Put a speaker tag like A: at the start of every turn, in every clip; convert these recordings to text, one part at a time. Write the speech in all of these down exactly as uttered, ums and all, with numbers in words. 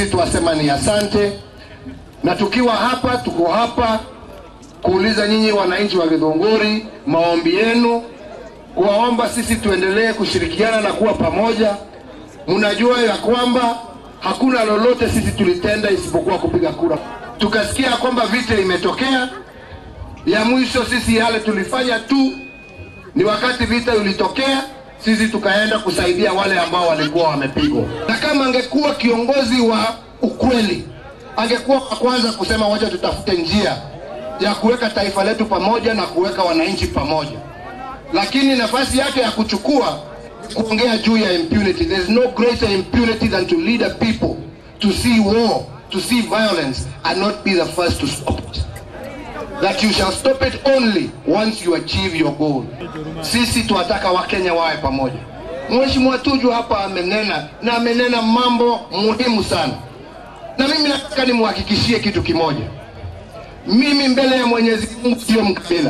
A: sisi tuwasema ni asante. Na tukiwa hapa, tuko hapa kuuliza nyinyi wananchi wa Githunguri maombi yenu, kuwaomba sisi tuendelee kushirikiana na kuwa pamoja. Mnajua ya kwamba hakuna lolote sisi tulitenda isipokuwa kupiga kura. Tukasikia kwamba vita imetokea. Ya mwisho sisi yale tulifanya tu ni wakati vita ulitokea, sisi tukaenda kusaidia wale ambao walikuwa wamepigwa. Na kama angekuwa kiongozi wa ukweli, angekuwa wa kwanza kusema wacha tutafute njia ya kuweka taifa letu pamoja na kuweka wananchi pamoja. Lakini nafasi yake ya kuchukua kuongea juu ya impunity. There's no greater impunity than to lead a people to see war, to see violence and not be the first to stop it. That you shall stop it only once you achieve your goal. Sisi tuwataka Wakenya wawe pamoja. Mheshimiwa Tuju hapa amenena na amenena mambo muhimu sana. Na mimi nataka nimhakikishie kitu kimoja. Mimi mbele ya Mwenyezi Mungu sio mkabila.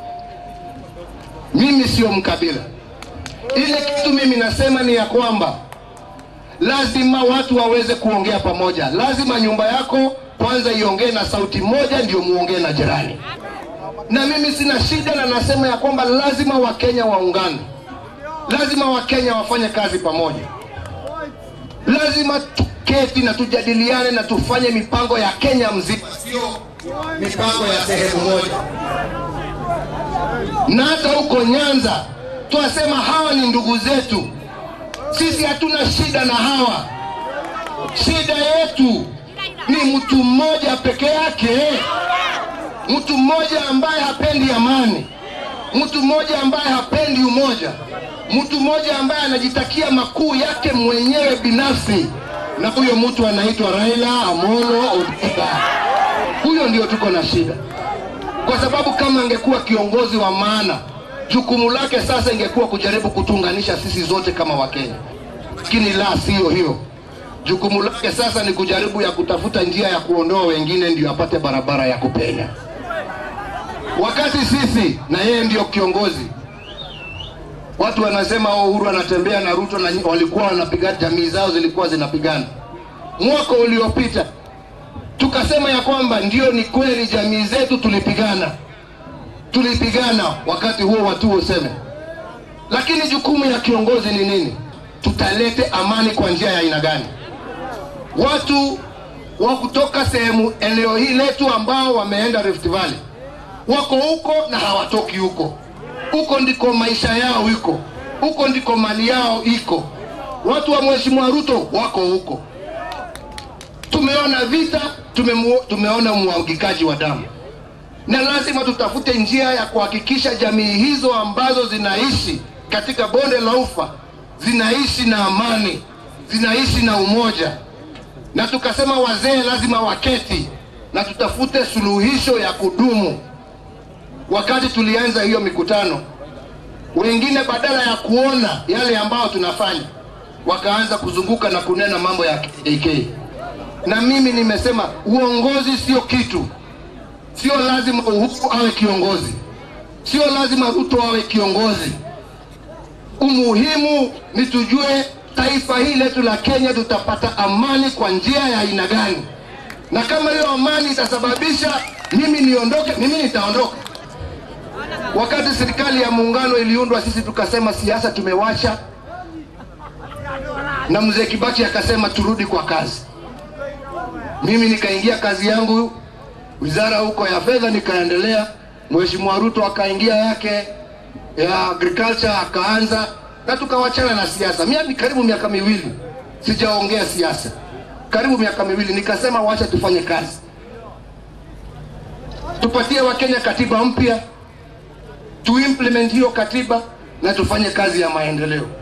A: Mimi sio mkabila. Ile kitu mimi nasema ni ya kwamba lazima watu waweze kuongea pamoja. Lazima nyumba yako kwanza iongee na sauti moja ndio muongee na jirani. Na mimi sina shida na nasema ya kwamba lazima Wakenya waungane. Lazima Wakenya wafanye kazi pamoja. Lazima tuketi na tujadiliane na tufanye mipango ya Kenya mzima, sio mipango ya sehemu moja. Na hata huko Nyanza tuwasema hawa ni ndugu zetu. Sisi hatuna shida na hawa. Shida yetu ni mtu mmoja peke yake. Mtu mmoja ambaye hapendi amani. Mtu mmoja ambaye hapendi umoja. Mtu mmoja ambaye anajitakia makuu yake mwenyewe binafsi. Na huyo mtu anaitwa Raila Amolo Odinga. Huyo ndio tuko na shida. Kwa sababu kama angekuwa kiongozi wa maana, jukumu lake sasa ingekuwa kujaribu kutunganisha sisi zote kama Wakenya. Lakini la sio hiyo. Jukumu lake sasa ni kujaribu ya kutafuta njia ya kuondoa wengine ndio apate barabara ya kupenya. Wakati sisi na yeye ndio kiongozi, watu wanasema Uhuru anatembea na Ruto na walikuwa wanapigana, jamii zao zilikuwa zinapigana. Mwaka uliopita tukasema ya kwamba ndio ni kweli jamii zetu tulipigana. Tulipigana wakati huo watu useme. Lakini jukumu ya kiongozi ni nini? Tutalete amani kwa njia ya aina gani? Watu wa kutoka sehemu eneo hii letu ambao wameenda Rift Valley wako huko na hawatoki huko. Huko ndiko maisha yao iko. Huko ndiko mali yao iko. Watu wa Mheshimiwa Ruto wako huko. Tumeona vita, tumemu, tumeona mwagikaji wa damu. Na lazima tutafute njia ya kuhakikisha jamii hizo ambazo zinaishi katika bonde la Ufa zinaishi na amani, zinaishi na umoja. Na tukasema wazee lazima waketi na tutafute suluhisho ya kudumu. Wakati tulianza hiyo mikutano, wengine badala ya kuona yale ambao tunafanya, wakaanza kuzunguka na kunena mambo ya K K. Na mimi nimesema uongozi sio kitu. Sio lazima Uhuru awe kiongozi. Sio lazima Ruto awe kiongozi. Umuhimu ni tujue taifa hili letu la Kenya tutapata amani kwa njia ya aina gani. Na kama hiyo amani itasababisha mimi niondoke, mimi nitaondoka. Wakati serikali ya muungano iliundwa, sisi tukasema siasa tumewasha. Na mzee Kibaki akasema turudi kwa kazi. Mimi nikaingia kazi yangu wizara huko ya fedha, nikaendelea. Mheshimiwa Ruto akaingia yake ya agriculture akaanza, na tukawachana na siasa. Mimi karibu miaka miwili sijaongea siasa. Karibu miaka miwili nikasema wacha tufanye kazi. Tupatie Wakenya katiba mpya, tu implement hiyo katiba na tufanye kazi ya maendeleo.